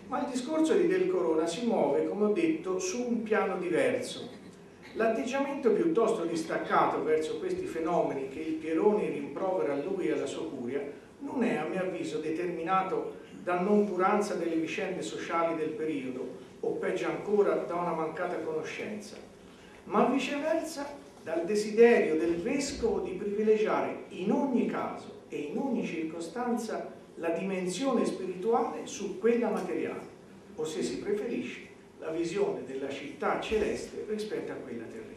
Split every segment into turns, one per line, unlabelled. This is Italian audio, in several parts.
Ma il discorso di Del Corona si muove, come ho detto, su un piano diverso. L'atteggiamento piuttosto distaccato verso questi fenomeni che il Pieroni rimprovera a lui e alla sua curia non è, a mio avviso, determinato da noncuranza delle vicende sociali del periodo, o peggio ancora da una mancata conoscenza, ma viceversa dal desiderio del vescovo di privilegiare in ogni caso e in ogni circostanza la dimensione spirituale su quella materiale, o se si preferisce la visione della città celeste rispetto a quella terrena.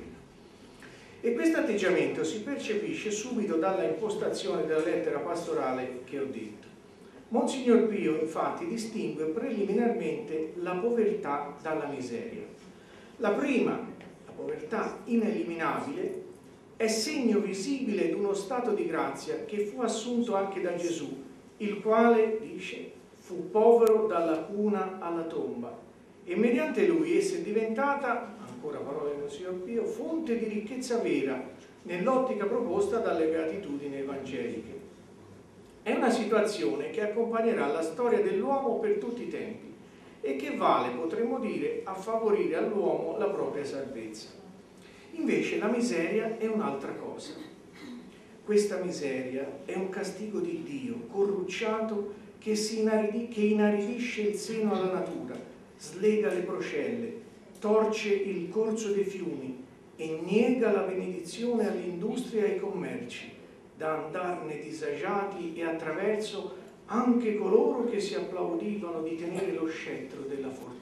E questo atteggiamento si percepisce subito dalla impostazione della lettera pastorale che ho detto. Monsignor Pio infatti distingue preliminarmente la povertà dalla miseria. La prima, la povertà ineliminabile, è segno visibile di uno stato di grazia che fu assunto anche da Gesù, il quale, dice, fu povero dalla cuna alla tomba, e mediante lui essa è diventata, ancora parole del Monsignor Pio, fonte di ricchezza vera nell'ottica proposta dalle beatitudini evangeliche. È una situazione che accompagnerà la storia dell'uomo per tutti i tempi e che vale, potremmo dire, a favorire all'uomo la propria salvezza. Invece la miseria è un'altra cosa. Questa miseria è un castigo di Dio, corrucciato, che inaridisce il seno alla natura, slega le procelle, torce il corso dei fiumi e niega la benedizione all'industria e ai commerci, da andarne disagiati e attraverso anche coloro che si applaudivano di tenere lo scettro della fortuna.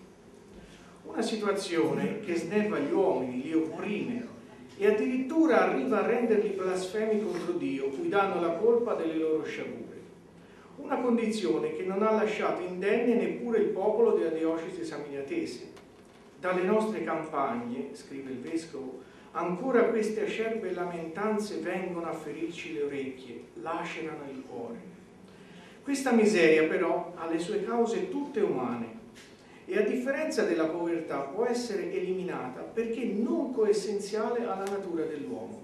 Una situazione che snerva gli uomini, li opprime e addirittura arriva a renderli blasfemi contro Dio, cui danno la colpa delle loro sciagure. Una condizione che non ha lasciato indenne neppure il popolo della diocesi samniatese. Dalle nostre campagne, scrive il vescovo, ancora queste acerbe lamentanze vengono a ferirci le orecchie, lacerano il cuore. Questa miseria però ha le sue cause tutte umane e a differenza della povertà può essere eliminata perché non coessenziale alla natura dell'uomo.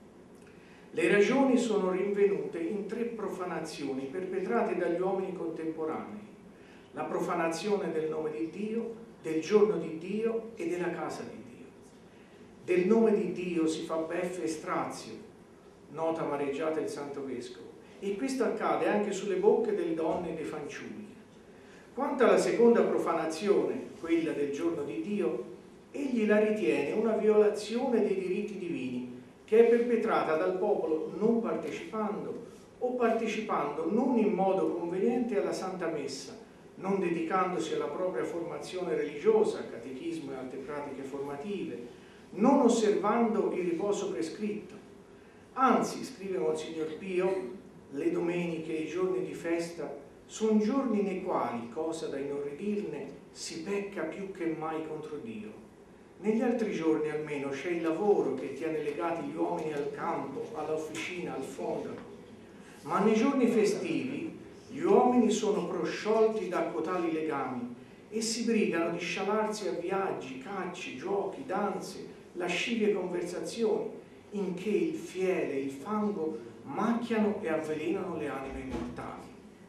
Le ragioni sono rinvenute in 3 profanazioni perpetrate dagli uomini contemporanei: la profanazione del nome di Dio, del giorno di Dio e della casa di Dio. Del nome di Dio si fa beffe e strazio, nota amareggiata il Santo Vescovo, e questo accade anche sulle bocche delle donne e dei fanciulli. Quanto alla seconda profanazione, quella del giorno di Dio, egli la ritiene una violazione dei diritti divini che è perpetrata dal popolo non partecipando o partecipando non in modo conveniente alla Santa Messa, non dedicandosi alla propria formazione religiosa, catechismo e altre pratiche formative, non osservando il riposo prescritto. Anzi, scrive Monsignor Pio, le domeniche e i giorni di festa sono giorni nei quali, cosa da inorridirne, si pecca più che mai contro Dio. Negli altri giorni almeno c'è il lavoro che tiene legati gli uomini al campo, all'officina, al fondano. Ma nei giorni festivi gli uomini sono prosciolti da cotali legami e si brigano di scialarsi a viaggi, cacci, giochi, danze, lascivie conversazioni, in che il fiele e il fango macchiano e avvelenano le anime immortali.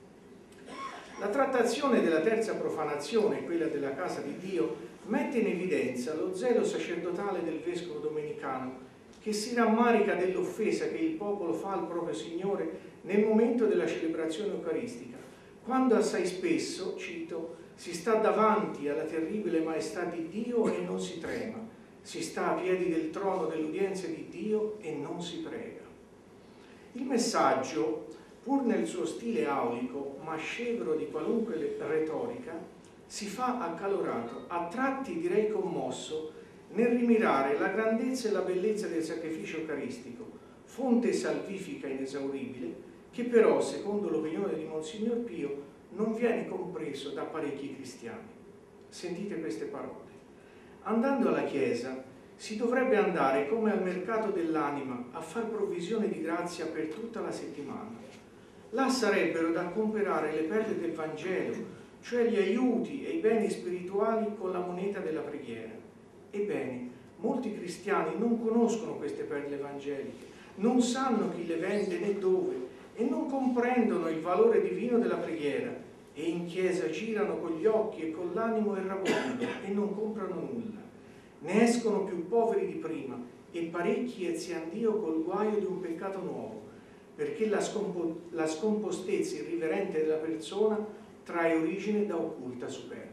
La trattazione della terza profanazione, quella della casa di Dio, mette in evidenza lo zelo sacerdotale del vescovo domenicano, che si rammarica dell'offesa che il popolo fa al proprio Signore nel momento della celebrazione eucaristica, quando assai spesso, cito, si sta davanti alla terribile maestà di Dio e non si trema, si sta a piedi del trono dell'udienza di Dio e non si prega. Il messaggio, pur nel suo stile aulico, ma scevro di qualunque retorica, si fa accalorato, a tratti direi commosso, nel rimirare la grandezza e la bellezza del sacrificio eucaristico, fonte salvifica inesauribile, che però, secondo l'opinione di Monsignor Pio, non viene compreso da parecchi cristiani. Sentite queste parole. Andando alla Chiesa si dovrebbe andare come al mercato dell'anima a far provvisione di grazia per tutta la settimana. Là sarebbero da comperare le perle del Vangelo, cioè gli aiuti e i beni spirituali con la moneta della preghiera. Ebbene, molti cristiani non conoscono queste perle evangeliche, non sanno chi le vende né dove e non comprendono il valore divino della preghiera e in chiesa girano con gli occhi e con l'animo errabondo e non comprano nulla. Ne escono più poveri di prima e parecchi ezian Dio col guaio di un peccato nuovo, perché la scompostezza irriverente della persona trae origine da occulta superbia.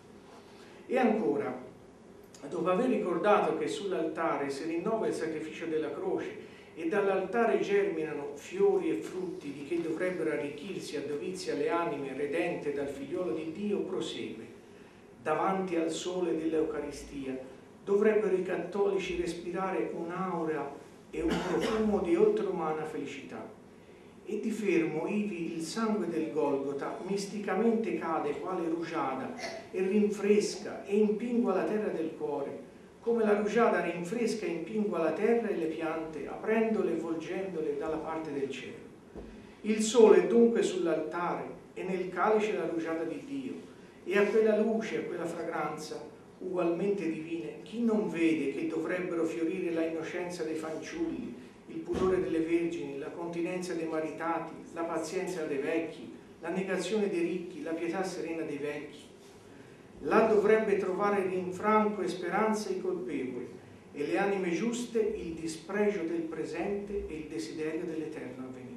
E ancora, dopo aver ricordato che sull'altare si rinnova il sacrificio della croce e dall'altare germinano fiori e frutti di che dovrebbero arricchirsi a dovizia le anime redente dal figliolo di Dio, prosegue: davanti al sole dell'Eucaristia dovrebbero i cattolici respirare un'aura e un profumo di oltreumana felicità, e di fermo ivi il sangue del Golgota misticamente cade quale rugiada e rinfresca e impingua la terra del cuore, come la rugiada rinfresca e impingua la terra e le piante, aprendole e volgendole dalla parte del cielo. Il sole è dunque sull'altare e nel calice la rugiada di Dio, e a quella luce, a quella fragranza ugualmente divine, chi non vede che dovrebbero fiorire la innocenza dei fanciulli, il pudore delle vergini, la continenza dei maritati, la pazienza dei vecchi, la negazione dei ricchi, la pietà serena dei vecchi? Là dovrebbe trovare rinfranco e speranza i colpevoli, e le anime giuste il dispregio del presente e il desiderio dell'eterno avvenire.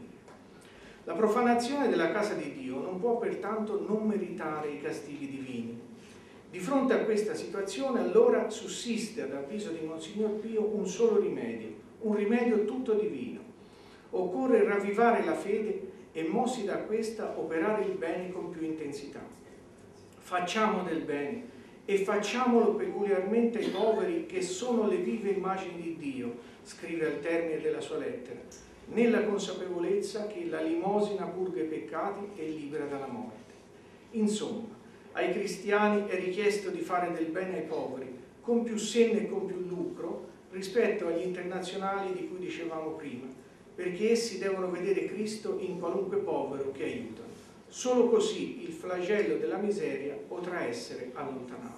La profanazione della casa di Dio non può pertanto non meritare i castighi divini. Di fronte a questa situazione allora sussiste, ad avviso di Monsignor Pio, un solo rimedio, un rimedio tutto divino. Occorre ravvivare la fede e, mossi da questa, operare il bene con più intensità. Facciamo del bene e facciamolo peculiarmente ai poveri che sono le vive immagini di Dio, scrive al termine della sua lettera, nella consapevolezza che la limosina purga i peccati e libera dalla morte. Insomma, ai cristiani è richiesto di fare del bene ai poveri, con più senno e con più lucro, rispetto agli internazionali di cui dicevamo prima, perché essi devono vedere Cristo in qualunque povero che aiutano. Solo così il flagello della miseria potrà essere allontanato.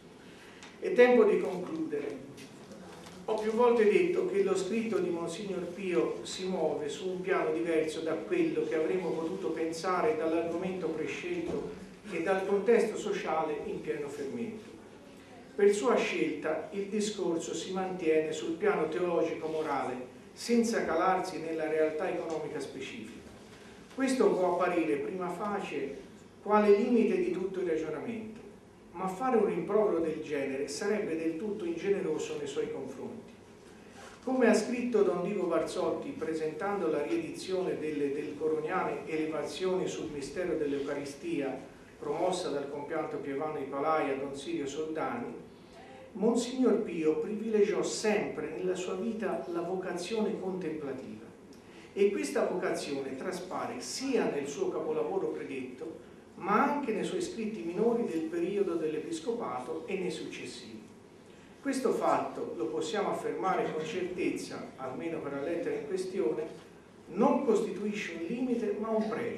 È tempo di concludere. Ho più volte detto che lo scritto di Monsignor Pio si muove su un piano diverso da quello che avremmo potuto pensare dall'argomento prescelto e dal contesto sociale in pieno fermento. Per sua scelta il discorso si mantiene sul piano teologico-morale, senza calarsi nella realtà economica specifica. Questo può apparire prima facie quale limite di tutto il ragionamento, ma fare un rimprovero del genere sarebbe del tutto ingeneroso nei suoi confronti. Come ha scritto Don Diego Barzotti presentando la riedizione delle delcoroniane elevazioni sul mistero dell'Eucaristia promossa dal compianto Pievano di Palaia Don Sirio Soldani, Monsignor Pio privilegiò sempre nella sua vita la vocazione contemplativa, e questa vocazione traspare sia nel suo capolavoro predetto, ma anche nei suoi scritti minori del periodo dell'Episcopato e nei successivi. Questo fatto, lo possiamo affermare con certezza, almeno per la lettera in questione, non costituisce un limite ma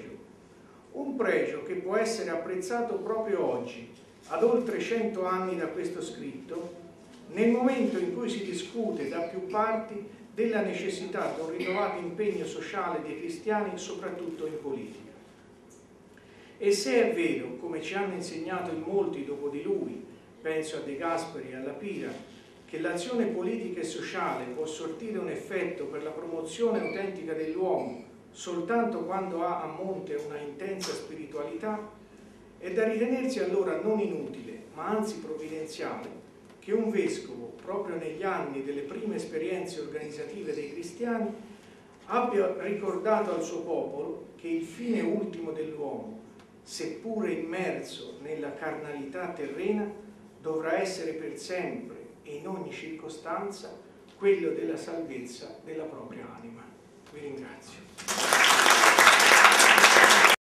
un pregio che può essere apprezzato proprio oggi, ad oltre 100 anni da questo scritto, nel momento in cui si discute da più parti della necessità di un rinnovato impegno sociale dei cristiani, soprattutto in politica. E se è vero, come ci hanno insegnato in molti dopo di lui, penso a De Gasperi e alla Pira, che l'azione politica e sociale può sortire un effetto per la promozione autentica dell'uomo soltanto quando ha a monte una intensa spiritualità, è da ritenersi allora non inutile, ma anzi provvidenziale, che un vescovo, proprio negli anni delle prime esperienze organizzative dei cristiani, abbia ricordato al suo popolo che il fine ultimo dell'uomo, seppure immerso nella carnalità terrena, dovrà essere per sempre e in ogni circostanza quello della salvezza della propria anima. Vi ringrazio.